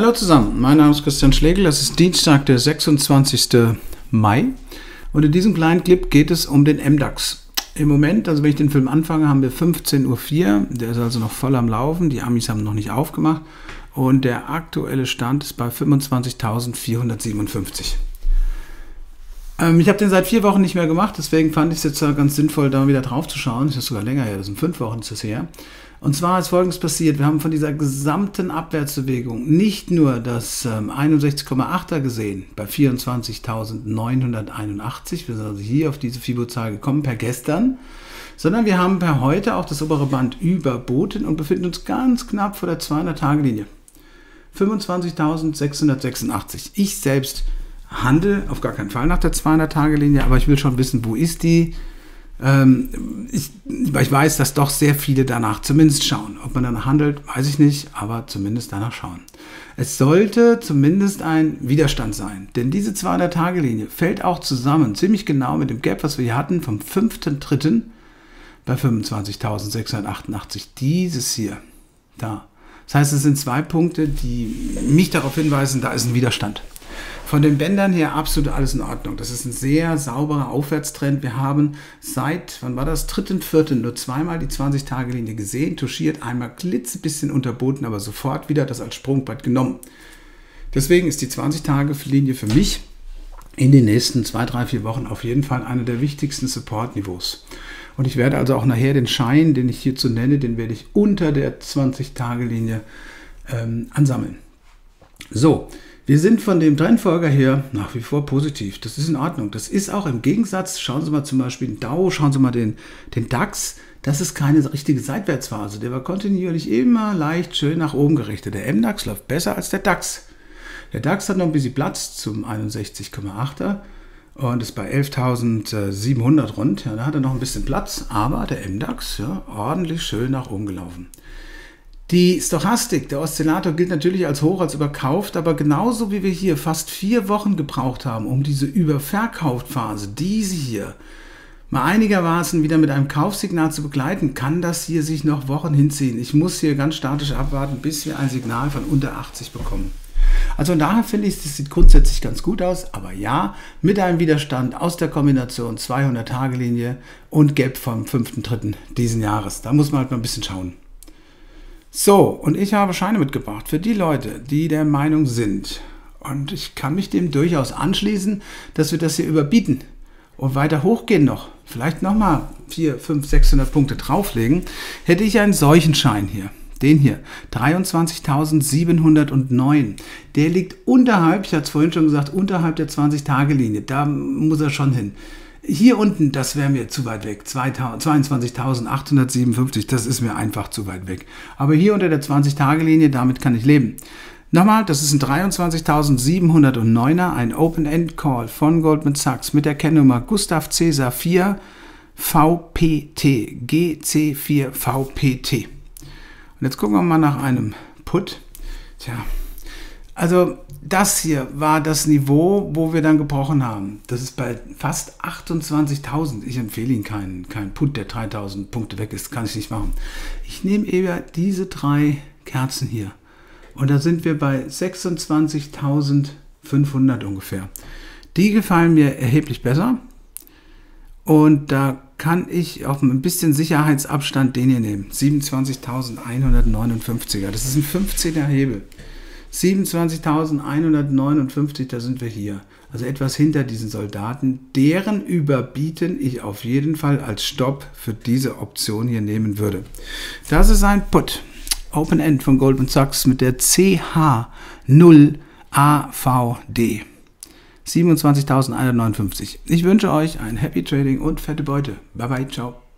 Hallo zusammen, mein Name ist Christian Schlegel, das ist Dienstag, der 26. Mai und in diesem kleinen Clip geht es um den MDAX. Im Moment, also wenn ich den Film anfange, haben wir 15:04 Uhr, der ist also noch voll am Laufen, die Amis haben noch nicht aufgemacht und der aktuelle Stand ist bei 25.457. Ich habe den seit 4 Wochen nicht mehr gemacht, deswegen fand ich es jetzt ganz sinnvoll, da wieder drauf zu schauen. Das ist sogar länger her, das sind 5 Wochen ist das her. Und zwar ist Folgendes passiert, wir haben von dieser gesamten Abwärtsbewegung nicht nur das 61,8er gesehen, bei 24.981, wir sind also hier auf diese FIBO-Zahl gekommen, per gestern, sondern wir haben per heute auch das obere Band überboten und befinden uns ganz knapp vor der 200-Tage-Linie. 25.686. Ich selbst handle auf gar keinen Fall nach der 200-Tage-Linie, aber ich will schon wissen, wo ist die? Ich weiß, dass doch sehr viele danach zumindest schauen. Ob man danach handelt, weiß ich nicht, aber zumindest danach schauen. Es sollte zumindest ein Widerstand sein, denn diese 200-Tage-Linie fällt auch zusammen, ziemlich genau mit dem Gap, was wir hier hatten, vom 5.3. bei 25.688. Dieses hier, da. Das heißt, es sind 2 Punkte, die mich darauf hinweisen, da ist ein Widerstand. Von den Bändern her absolut alles in Ordnung. Das ist ein sehr sauberer Aufwärtstrend. Wir haben seit, wann war das, 3.4. nur zweimal die 20-Tage-Linie gesehen, touchiert, einmal klitzebisschen unterboten, aber sofort wieder das als Sprungbrett genommen. Deswegen ist die 20-Tage-Linie für mich in den nächsten 2, 3, 4 Wochen auf jeden Fall eine der wichtigsten Support-Niveaus. Und ich werde also auch nachher den Schein, den ich hierzu nenne, den werde ich unter der 20-Tage-Linie ansammeln. So. Wir sind von dem Trendfolger her nach wie vor positiv. Das ist in Ordnung. Das ist auch im Gegensatz, schauen Sie mal zum Beispiel den Dow, schauen Sie mal den DAX, das ist keine richtige Seitwärtsphase. Der war kontinuierlich immer leicht schön nach oben gerichtet. Der MDAX läuft besser als der DAX. Der DAX hat noch ein bisschen Platz zum 61,8er und ist bei 11.700 rund. Ja, da hat er noch ein bisschen Platz, aber der MDAX, ja, ordentlich schön nach oben gelaufen. Die Stochastik, der Oszillator, gilt natürlich als hoch, als überkauft, aber genauso wie wir hier fast 4 Wochen gebraucht haben, um diese Überverkaufphase, diese hier, mal einigermaßen wieder mit einem Kaufsignal zu begleiten, kann das hier sich noch Wochen hinziehen. Ich muss hier ganz statisch abwarten, bis wir ein Signal von unter 80 bekommen. Also von daher finde ich, das sieht grundsätzlich ganz gut aus, aber ja, mit einem Widerstand aus der Kombination 200-Tage-Linie und Gap vom 5.3. diesen Jahres. Da muss man halt mal ein bisschen schauen. So, und ich habe Scheine mitgebracht für die Leute, die der Meinung sind, und ich kann mich dem durchaus anschließen, dass wir das hier überbieten und weiter hochgehen noch, vielleicht nochmal 400, 500, 600 Punkte drauflegen, hätte ich einen solchen Schein hier, den hier, 23.709, der liegt unterhalb, ich hatte es vorhin schon gesagt, unterhalb der 20-Tage-Linie, da muss er schon hin. Hier unten, das wäre mir zu weit weg, 22.857, das ist mir einfach zu weit weg. Aber hier unter der 20-Tage-Linie, damit kann ich leben. Nochmal, das ist ein 23.709er, ein Open-End-Call von Goldman Sachs mit der Kennnummer Gustav Cäsar 4 VPT, GC4 VPT. Und jetzt gucken wir mal nach einem Put. Tja, also das hier war das Niveau, wo wir dann gebrochen haben. Das ist bei fast 28.000. Ich empfehle Ihnen keinen Put, der 3.000 Punkte weg ist. Kann ich nicht machen. Ich nehme eher diese 3 Kerzen hier. Und da sind wir bei 26.500 ungefähr. Die gefallen mir erheblich besser. Und da kann ich auf ein bisschen Sicherheitsabstand den hier nehmen. 27.159er. Das ist ein 15er Hebel. 27.159, da sind wir hier. Also etwas hinter diesen Soldaten. Deren Überbieten ich auf jeden Fall als Stopp für diese Option hier nehmen würde. Das ist ein Put. Open End von Goldman Sachs mit der CH0AVD. 27.159. Ich wünsche euch ein Happy Trading und fette Beute. Bye bye, ciao.